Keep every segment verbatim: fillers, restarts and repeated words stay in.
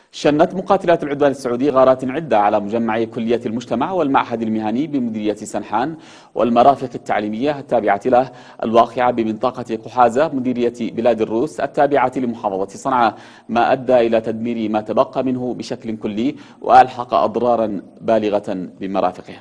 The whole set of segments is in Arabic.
شنت مقاتلات العدوان السعودي غارات عدة على مجمع كلية المجتمع والمعهد المهني بمديرية سنحان والمرافق التعليمية التابعة له الواقعة بمنطقة قحازة مديرية بلاد الروس التابعة لمحافظة صنعاء، ما أدى إلى تدمير ما تبقى منه بشكل كلي وألحق أضرارا بالغة بمرافقه.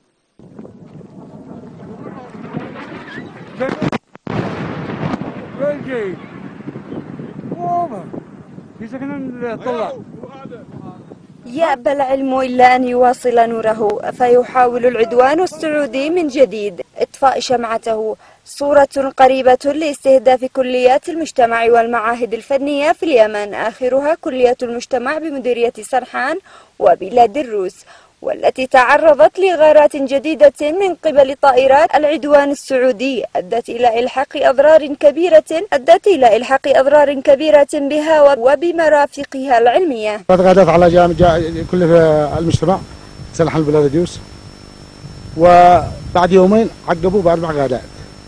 يأبى العلم إلا أن يواصل نوره، فيحاول العدوان السعودي من جديد إطفاء شمعته. صورة قريبة لاستهداف كليات المجتمع والمعاهد الفنية في اليمن، آخرها كلية المجتمع بمديرية سنحان وبلاد الروس، والتي تعرضت لغارات جديدة من قبل طائرات العدوان السعودي أدت إلى إلحاق أضرار كبيرة أدت إلى إلحاق أضرار كبيرة بها وبمرافقها العلمية. غادت على جامعة كلية المجتمع سنحان بلاد الروس، وبعد يومين عقبوا بأربع غادات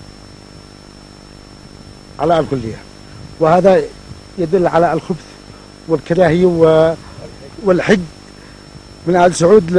على الكلية، وهذا يدل على الخبث والكراهية والحقد من آل سعود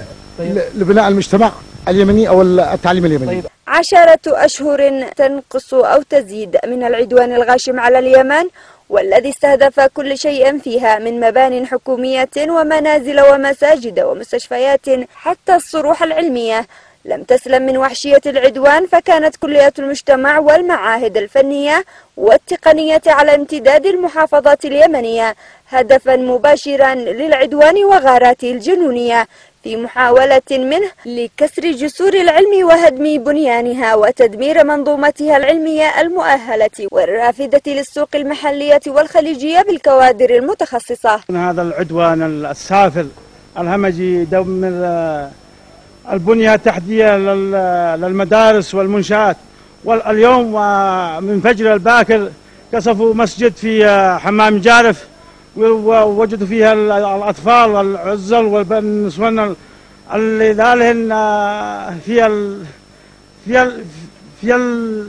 لبناء المجتمع اليمني أو التعليم اليمني. عشرة أشهر تنقص أو تزيد من العدوان الغاشم على اليمن، والذي استهدف كل شيء فيها من مبان حكومية ومنازل ومساجد ومستشفيات حتى الصروح العلمية لم تسلم من وحشية العدوان. فكانت كليات المجتمع والمعاهد الفنية والتقنية على امتداد المحافظات اليمنية هدفا مباشرا للعدوان وغاراته الجنونية في محاولة منه لكسر جسور العلم وهدم بنيانها وتدمير منظومتها العلمية المؤهلة والرافدة للسوق المحلية والخليجية بالكوادر المتخصصة. هذا العدوان السافل الهمجي يدمر البنية التحتية للمدارس والمنشآت. واليوم من فجر الباكر قصفوا مسجد في حمام جارف ووجدوا فيها الأطفال والعزل والنسوان اللي ذالهن في ال في ال في ال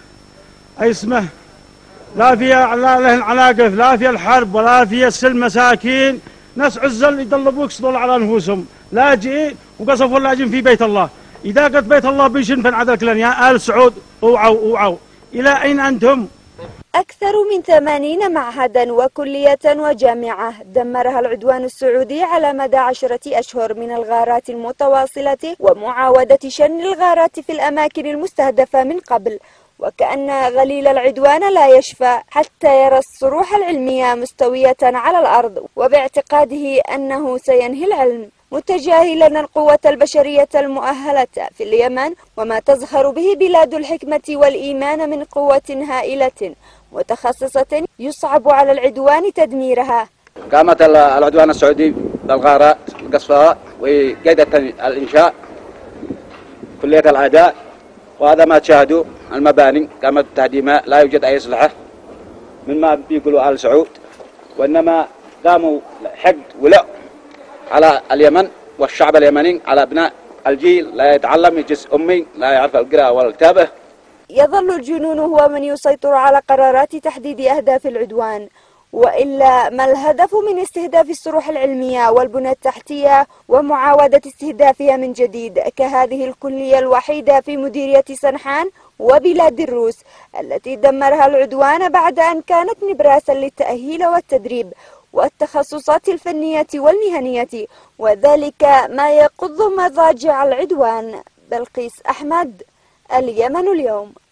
أي اسمه لا في لا لهن علاقة لا في الحرب ولا في السلم، مساكين ناس عزل يضلبوا يقصدوا على أنفسهم لاجئين وقصفوا اللاجئين في بيت الله. إذا قلت بيت الله بيشن فانعذر كلن يا آل سعود اوعوا اوعوا إلى أين أنتم؟ أكثر من ثمانين معهدا وكلية وجامعة دمرها العدوان السعودي على مدى عشرة أشهر من الغارات المتواصلة ومعاودة شن الغارات في الأماكن المستهدفة من قبل، وكأن غليل العدوان لا يشفى حتى يرى الصروح العلمية مستوية على الأرض وباعتقاده أنه سينهي العلم، متجاهلا القوة البشرية المؤهلة في اليمن وما تزخر به بلاد الحكمة والإيمان من قوة هائلة متخصصة يصعب على العدوان تدميرها. قامت العدوان السعودي بالغارات قصفها وقيادة الإنشاء كلية الأعداء، وهذا ما تشاهدوا المباني قامت بتهديمها، لا يوجد أي أسلحة مما بيقولوا آل سعود، وإنما قاموا حقد ولع على اليمن والشعب اليمني، على أبناء الجيل لا يتعلم، يجلس أمي لا يعرف القراءة ولا الكتابة. يظل الجنون هو من يسيطر على قرارات تحديد أهداف العدوان، وإلا ما الهدف من استهداف الصروح العلمية والبنى التحتية ومعاودة استهدافها من جديد كهذه الكلية الوحيدة في مديرية سنحان وبلاد الروس التي دمرها العدوان بعد أن كانت نبراسا للتأهيل والتدريب والتخصصات الفنية والمهنية، وذلك ما يقض مضاجع العدوان. بلقيس أحمد، اليمن اليوم.